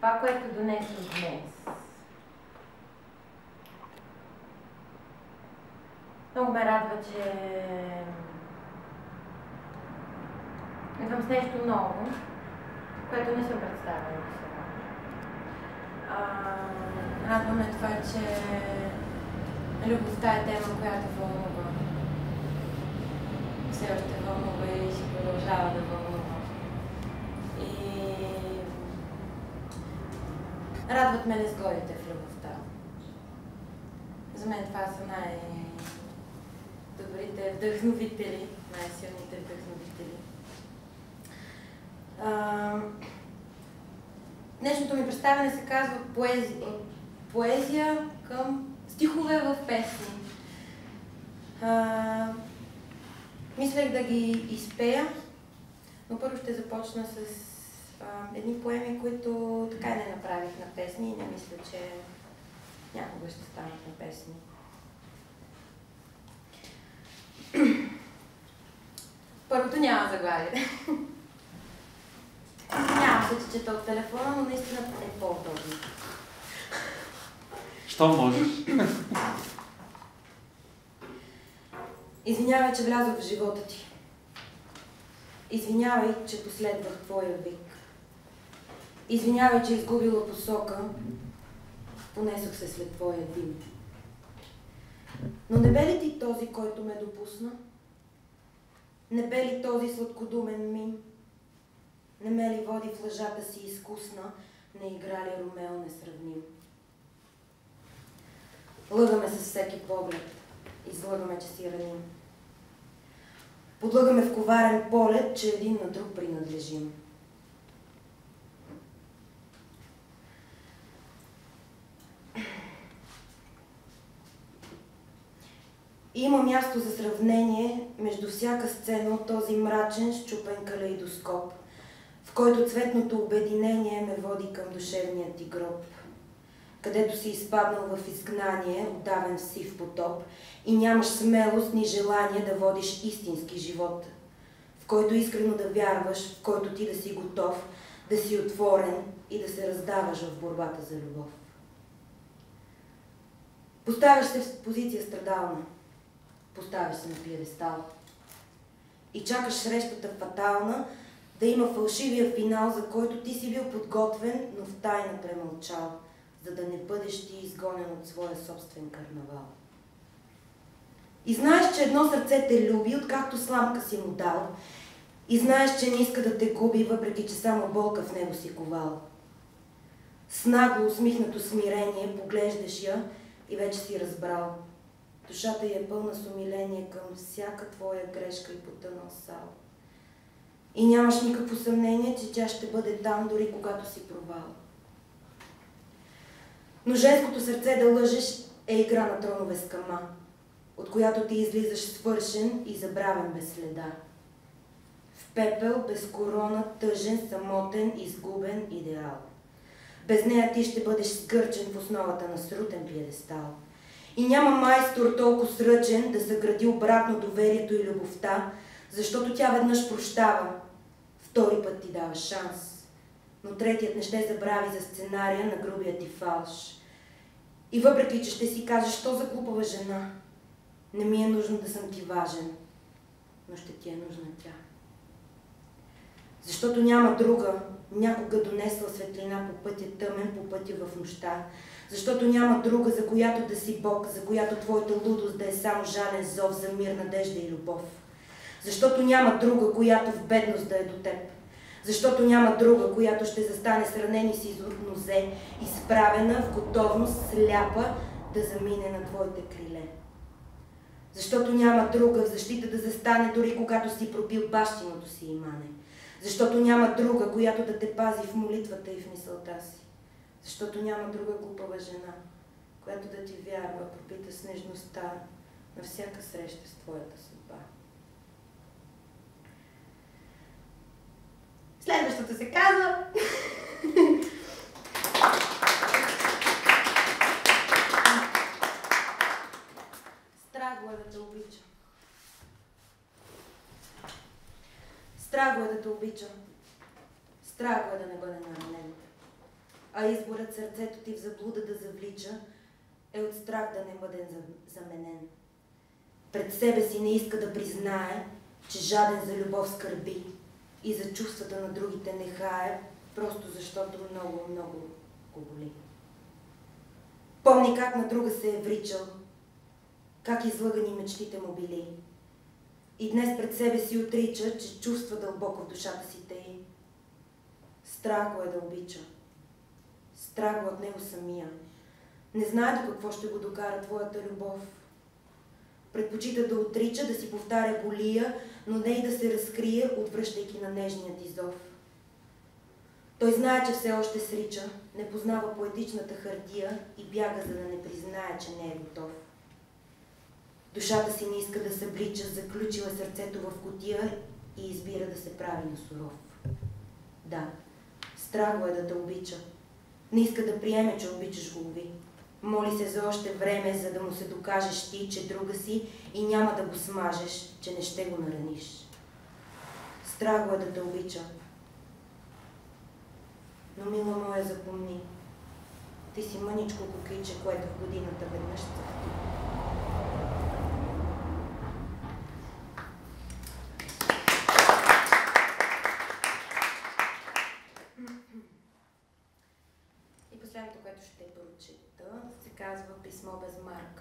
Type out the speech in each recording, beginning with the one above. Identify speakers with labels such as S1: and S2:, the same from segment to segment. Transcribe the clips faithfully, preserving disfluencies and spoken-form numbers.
S1: Това, което донесох днес. Много ме радва, че идвам с нещо ново, което не съм представила сега. Радваме това, че любовта е тема, която вълнува. Все още вълнува и ще продължава да вълнува. И радват ме незгодите в любовта. За мен това са най-добрите вдъхновители, най-силните вдъхновители. А, днешното ми представяне се казва поезия, поезия към стихове в песни. А, мислех да ги изпея, но първо ще започна с а, едни поеми, които така и не направих на песни и не мисля, че някога ще станат на песни. Първото няма заглавие. Няма да се чета от телефона, но наистина е по-удобно.
S2: Що можеш?
S1: Извинявай, че влязох в живота ти. Извинявай, че последвах твоя вик. Извинявай, че изгубила посока. Понесох се след твоя дим. Но не бе ли ти този, който ме допусна? Не бе ли този сладкодумен мим? Не ме ли води в лъжата си изкусна, не игра ли Ромео несравним? Лъгаме с всеки поглед, излъгаме, че си раним. Подлъгаме в коварен полет, че един на друг принадлежим. Има място за сравнение между всяка сцена от този мрачен, счупен калейдоскоп, в който цветното обединение ме води към душевния ти гроб, където си изпаднал в изгнание, отдавен в сив потоп, и нямаш смелост ни желание да водиш истински живот, в който искрено да вярваш, в който ти да си готов, да си отворен и да се раздаваш в борбата за любов. Поставяш се в позиция страдална, поставяш се на пиедестал и чакаш срещата фатална да има фалшивия финал, за който ти си бил подготвен, но в тайна премълчал, за да не бъдеш ти изгонен от своя собствен карнавал. И знаеш, че едно сърце те люби, откакто сламка си му дал, и знаеш, че не иска да те губи, въпреки че само болка в него си ковал. С нагло усмихнато смирение поглеждаш я и вече си разбрал. Душата й е пълна с умиление към всяка твоя грешка и потънал сал. И нямаш никакво съмнение, че тя ще бъде там, дори когато си провал. Но женското сърце да лъжеш е игра на тронове с кама, от която ти излизаш свършен и забравен без следа. В пепел, без корона, тъжен, самотен, изгубен идеал. Без нея ти ще бъдеш сгърчен в основата на срутен пиедестал. И няма майстор толкова сръчен да съгради обратно доверието и любовта, защото тя веднъж прощава, втори път ти дава шанс, но третият не ще забрави за сценария на грубия ти фалш. И въпреки, че ще си кажеш, що за глупава жена, не ми е нужно да съм ти важен, но ще ти е нужна тя. Защото няма друга, някога донесла светлина по пътя тъмен, по пътя в нощта. Защото няма друга, за която да си Бог, за която твоята лудост да е само жален зов за мир, надежда и любов. Защото няма друга, която в бедност да е до теб. Защото няма друга, която ще застане с ранени си из нозе, изправена в готовност, сляпа, да замине на твоите криле. Защото няма друга в защита да застане, дори когато си пробил бащиното си имане. Защото няма друга, която да те пази в молитвата и в мисълта си. Защото няма друга глупава жена, която да ти вярва, пропита с нежността на всяка среща с твоята съдба. Следващото се казва... Страх го е да те обичам. Страх го е да те обичам. Страх го е да не бъде наранен. а изборът сърцето ти в заблуда да завлича е от страх да не бъде заменен. Пред себе си не иска да признае, че жаден за любов скърби и за чувствата на другите не хае, просто защото много, много го боли. Помни как на друга се е вричал, как излъгани мечтите му били. И днес пред себе си отрича, че чувства дълбоко в душата си тъй. Страх го е да обича. Страх го от него самия. Не знае до какво ще го докара твоята любов. Предпочита да отрича, да си повтаря болия, но не и да се разкрие, отвръщайки на нежния ти зов. Той знае, че все още срича, не познава поетичната хартия и бяга, за да не признае, че не е готов. Душата си не иска да съблича, заключила сърцето в кутия и избира да се прави на суров. Да, страх го е да те обича. Не иска да приеме, че обичаш го, уви. Моли се за още време, за да му се докажеш ти, че друга си и няма да го смажеш, че не ще го нараниш. Страх го е да те обича. Но, мила моя, запомни, ти си мъничко кукиче, което в годината веднъж цъфти. И последното, което ще прочита, се казва Писмо без марка.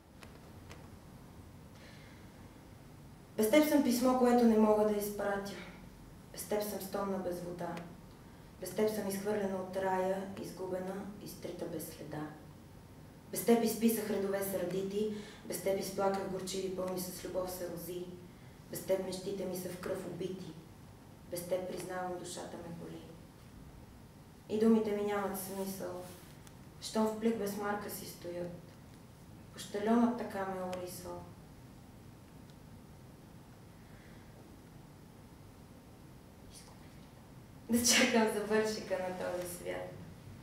S1: Без теб съм писмо, което не мога да изпратя. Без теб съм стомна без вода. Без теб съм изхвърлена от рая, изгубена, изтрита без следа. Без теб изписах редове сърдити, без теб изплаках горчиви пълни с любов се рози. Без теб мечтите ми са в кръв убити. Без теб признавам, душата ме боли. И думите ми нямат смисъл, щом в плик без марка си стоят. Пощальонът така ме е орисвал. Да чакам завършика на този свят.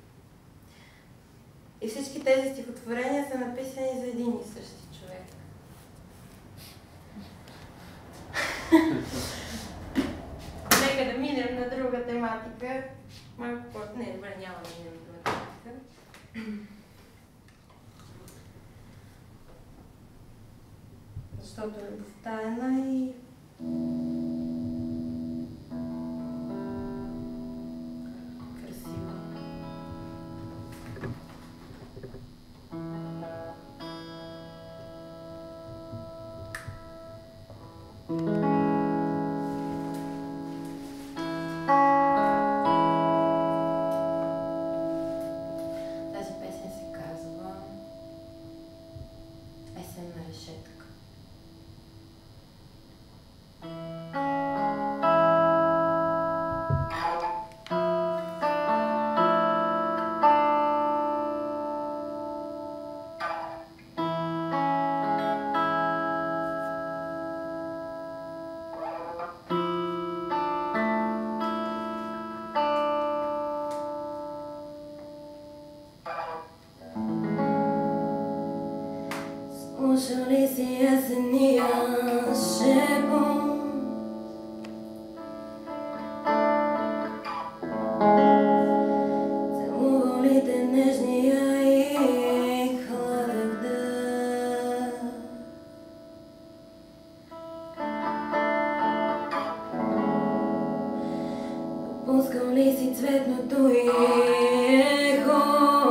S1: И всички тези стихотворения са написани за един и същи човек. Нека да минем на друга тематика. Малко по... Не, добре, няма да минем на друга тематика. Защото любовта е най... Слушали си есения шепот, целували те нежния и хладък дъх. Допускал ли си цветното ехо,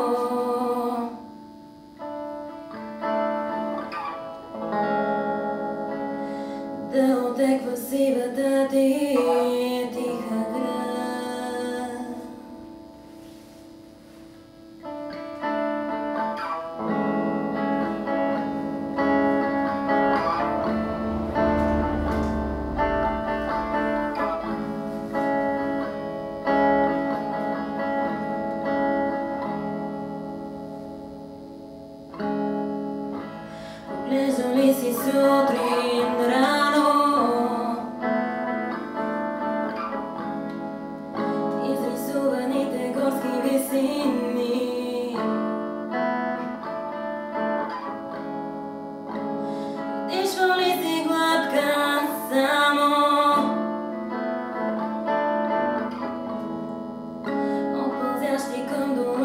S1: да отеква сивата ти тиха град. Поглеждали си сутрин рано, изрисуваните горски висини, дишвал ли си гладка само от пълзящи към дома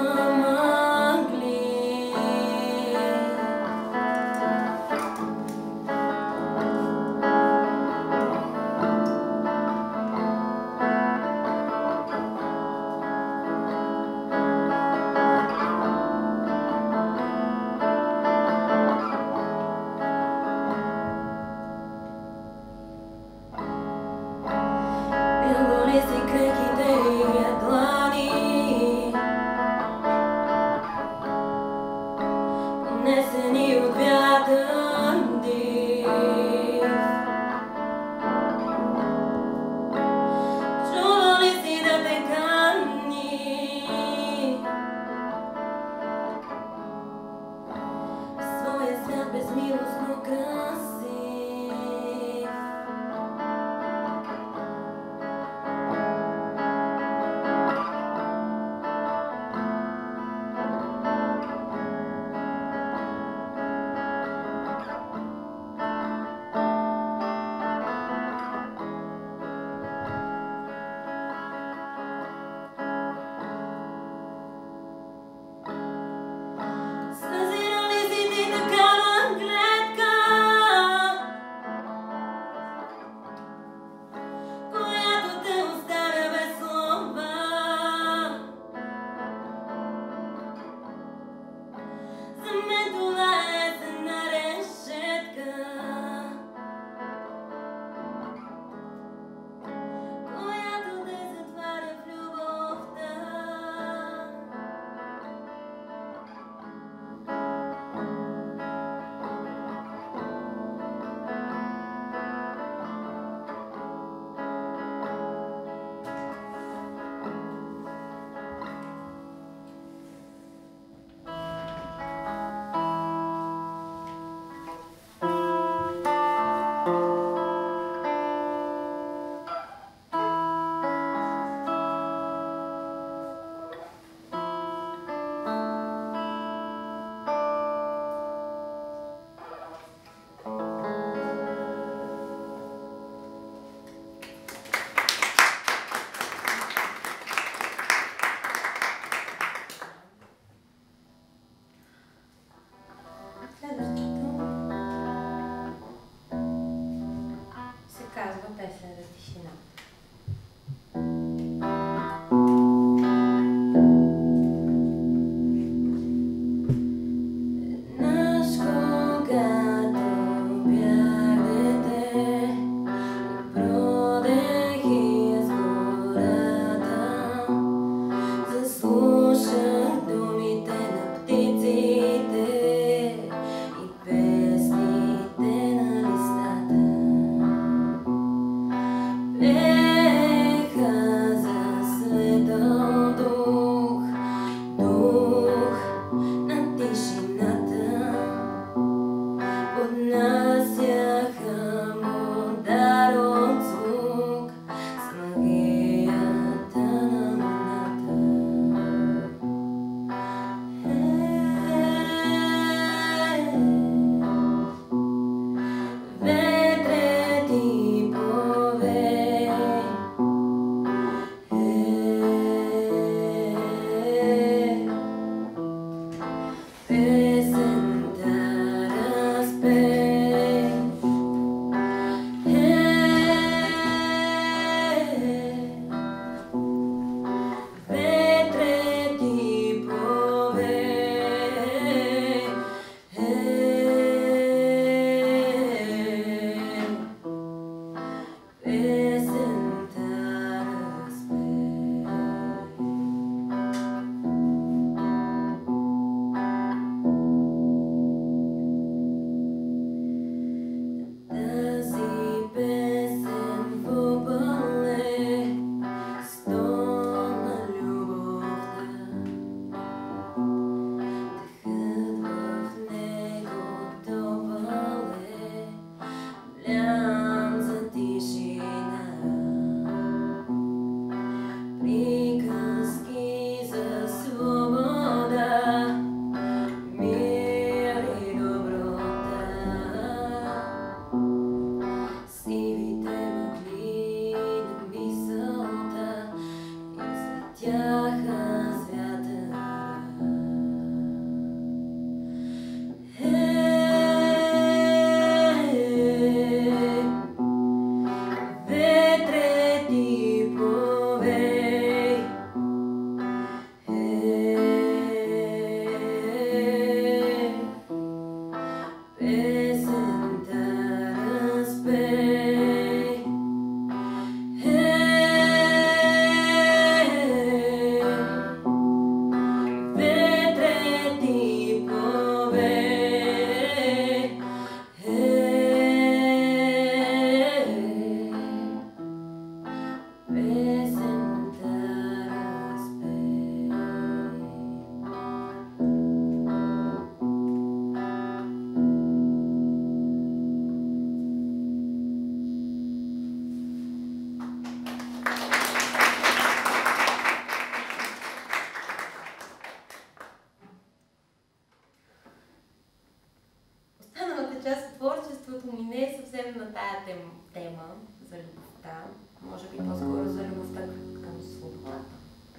S2: тая тем, тема за любовта, може би по-скоро за любовта към свободата.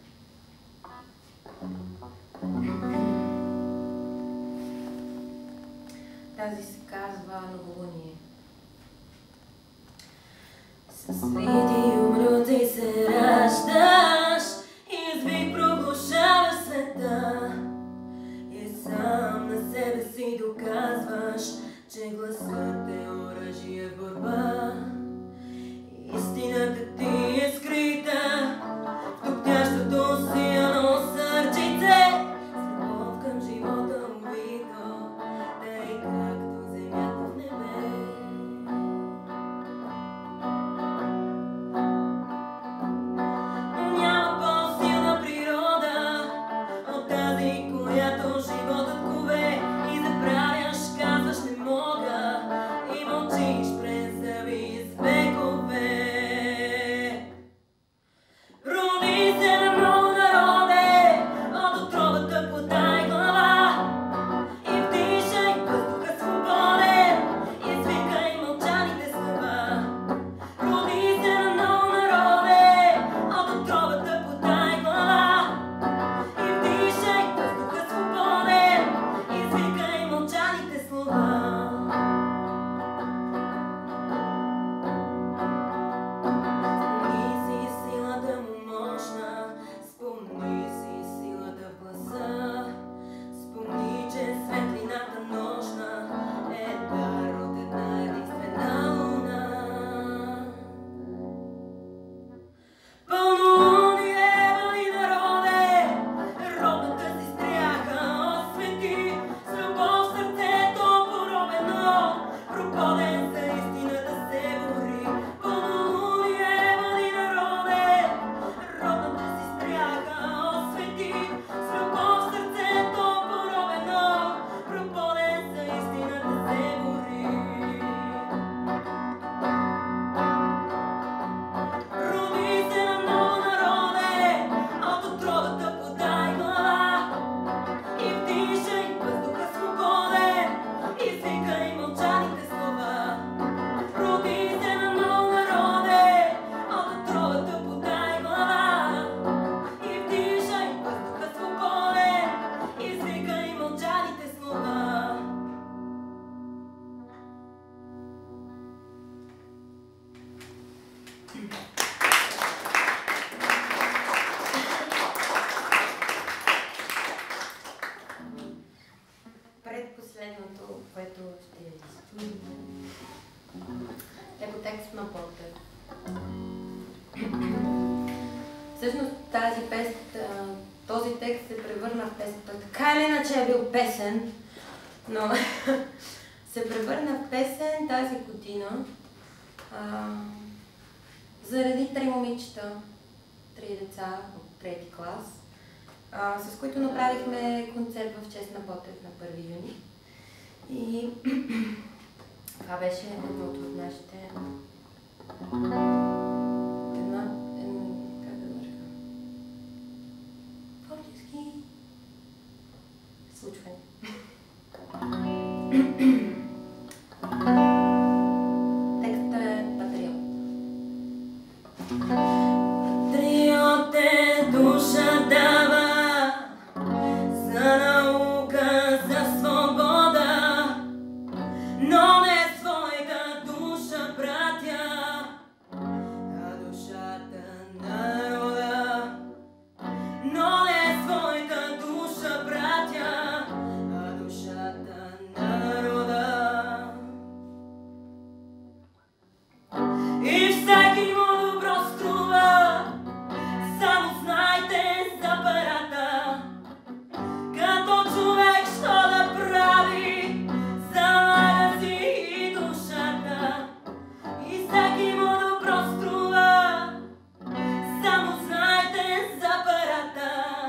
S2: Тази се казва Новолуние. С свети умрути се раждаш и с вик проглушаваш света и сам на себе си доказваш, че гласът е оръжие в борба. Истината ти е скрита в топтящото силно сърчице, с любов към живота увито, тъй както земята в небе. Няма по-силна природа от тази, която животът кове, и забравяш, казваш не мога и мълчиш през зъби с векове. Роди се на много народе от отровата подай глава и вдишай въздуха свободен и свикай мълчаните слова. Роди се на много народе от отровата подай глава и вдишай въздуха свободен и свикай мълчаните слова. Спомни си силата му мощна, спомни си силата в гласа, спомни, че светлината нощна е дар от една единствена луна. Пълнолуние, бъди народе, родната си стряха освети, с любов в сърцето поробено, проподен за истината се бори. Пълнолуние, бъди народе, родната си стряха освети, с любов в сърцето поробено, проподен за истината се бори. Роди се на много народе, от отровата подай глава и вдишай въздуха свободен и свикай мълчаните слова. Роди се на много народе, от отровата подай глава и вдишай въздуха свободен и свикай мълчаните слова. Предпоследното, което ще изслушаме, е по текст на Ботев. Всъщност тази песен, този текст се превърна в песен. Той така или иначе е бил песен, но се превърна в песен тази година а, заради три момичета, три деца от трети клас, а, с които направихме концерт в чест на Ботев на първи юни. И това беше едното от нашите... Една... Ен... Как да го река? Творчески... случване. Текстът е Патриот. Патриот е душа дава за наука, за свобода, но не своята душа, братя, а душата на народа. Но не своята душа, братя, а душата на народа. И всеки му добро струва, само знайте за парата. Като човек що да прави, залага си и душата. И всеки му добро струва, само знайте за парата.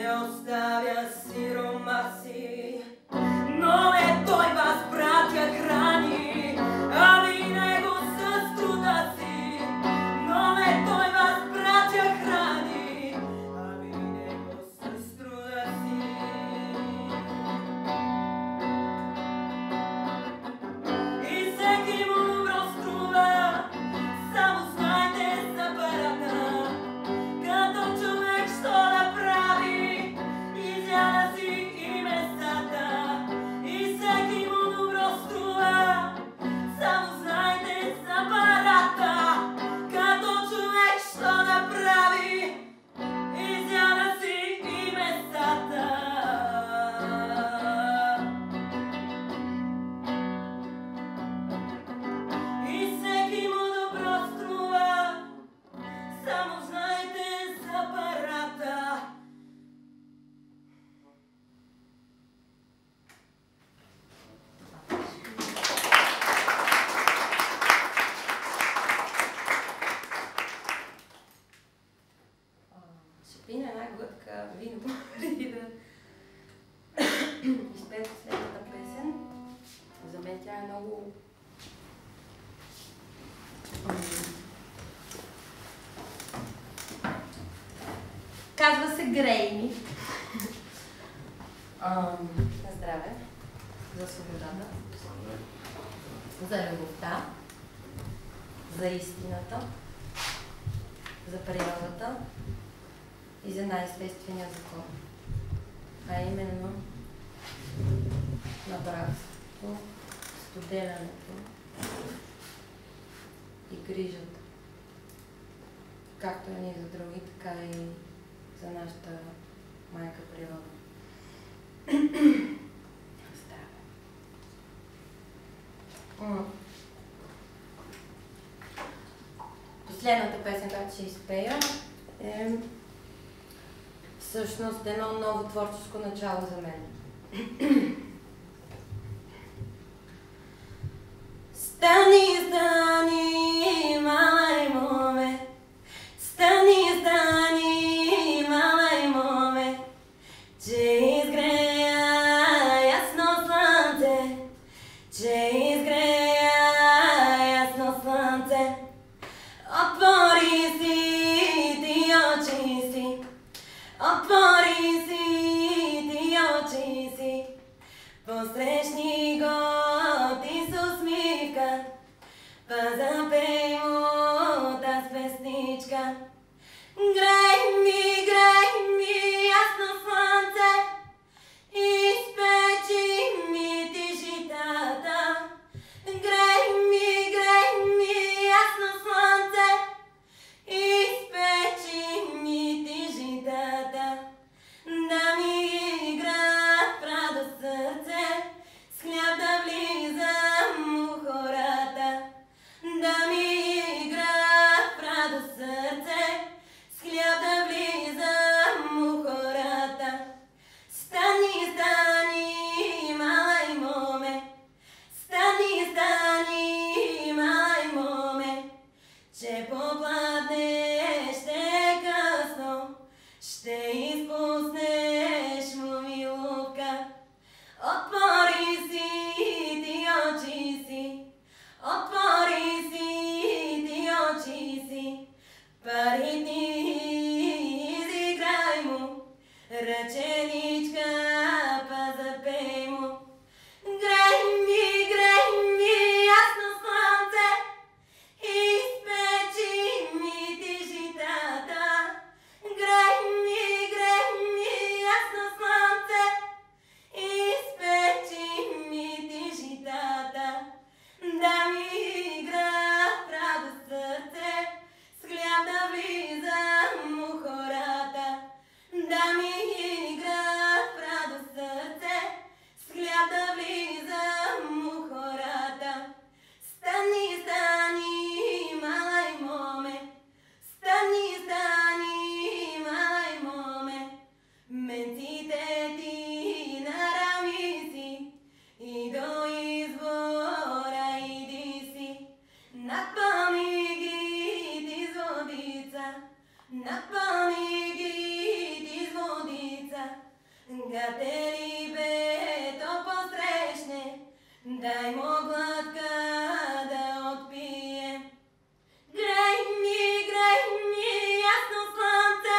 S2: не оставя сиромаси, но не той вас, братя, храни, ами него с труда си, но не той вас, братя, храни, ами него с труда си. И всеки му добро струва, само знайте за парата, като човек що да прави, изяда си и местата. И всеки му добро струва, само знайте за парата, като човек що да прави, изяда си и местата. И всеки му добро струва, само знайте за парата. Ще пина една глътка вино преди да изпея последната песен. За мен тя е много казва се Грейми. На здраве. За свободата. За любовта. За истината. За природата. И за най-естествения закон. А именно на братството, споделянето и грижата. Както едни за други, така и за нашата майка природа. Здраве! Последната песен, която ще изпея, е всъщност едно ново творческо начало за мен. Стани, стани, малай моме, стани, стани, малай моме, че изгрея ясно слънце, че изгрея ясно слънце. Отвори си ти очи си, отвори си ти очи си, посрещни го ти с усмивка, па запей му таз песничка. Грей ми, грей ми ясно слънце, изпечи ми ти житата. Грей ми, грей ми ясно слънце, изпечи ми ти житата. Да ми игра в радост сърце, с хляб да влизам у хората. Да ми игра в радост сърце, с хляб да влизам у хората. Стани, стани, малай моме, стани, стани, малай моме, че попладне ще е късно, ще изпуснеш му милувка. Отвори си ти очи си, отвори си ти очи си, пари ти изиграй му, ръченичка па запей му. Грей ми, грей ми ясно слънце, изпечи ми ти житата. Грей ми, грей ми ясно слънце, изпечи ми ти житата. Да ми игра в радост сърце, с хляб да влизам у хората. Да ми игра в радост Гате ли бето посрещне, дай му глътка да отпие. Грей ми, грей ми, ясно слънце,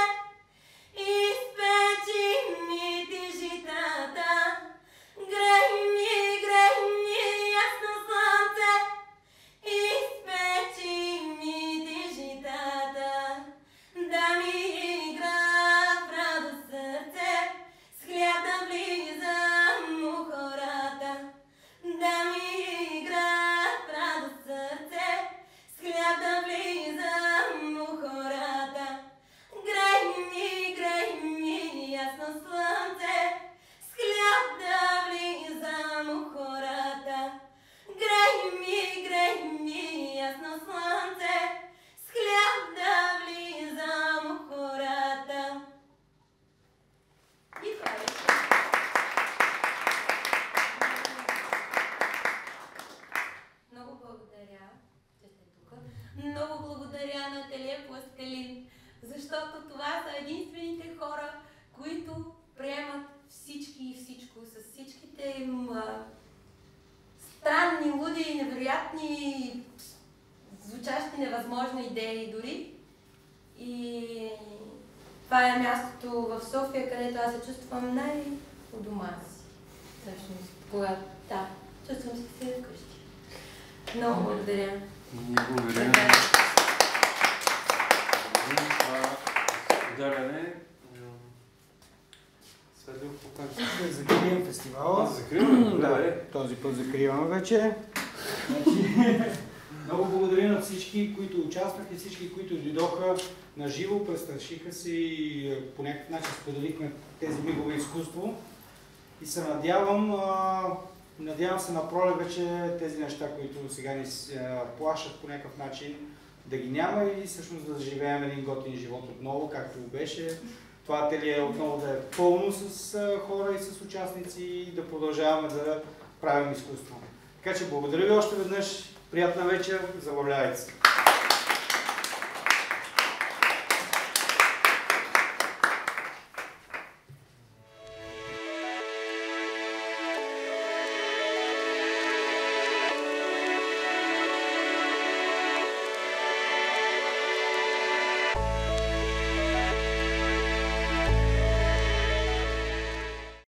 S2: изпечи ми ти житата. Грей ми, грей ми, ясно слънце, изпечи ми ти житата. Да ми игра в радост сърце, с хляб да влизам у хората. Да ми игра в радост сърце, с хляб да влизам у хората. Грей ми, грей ми, ясно слънце, с хляб да влизам у хората. Грей ми, грей ми, ясно слънце, с хляб да влизам у хората. И това е. Много благодаря, че сте тук. Много благодаря на Ателие Пластелин, защото това са единствените хора, които приемат всички и всичко, с всичките им а, странни, луди и невероятни, звучащи невъзможни идеи дори. И това е мястото в София, където аз се чувствам най-у дома си. Всъщност, когато, да, чувствам се си вкъщи. Много благодаря.
S3: Благодаря. Споделяне. Следва покажа.
S4: Да закрием фестивала.
S3: Аз закривам?
S4: Да, този път закриваме вече. Много благодаря на всички, които участваха и всички, които дойдоха на живо, престрашиха се и по някакъв начин споделихме тези мигове изкуство. И се надявам, а, надявам се на пролет вече тези неща, които сега ни плашат по някакъв начин, да ги няма и всъщност да живеем един готин живот отново, както беше. Това ателие отново да е пълно с а, хора и с участници и да продължаваме да правим изкуство. Така че благодаря ви още веднъж, приятна вечер, забавлявайте се!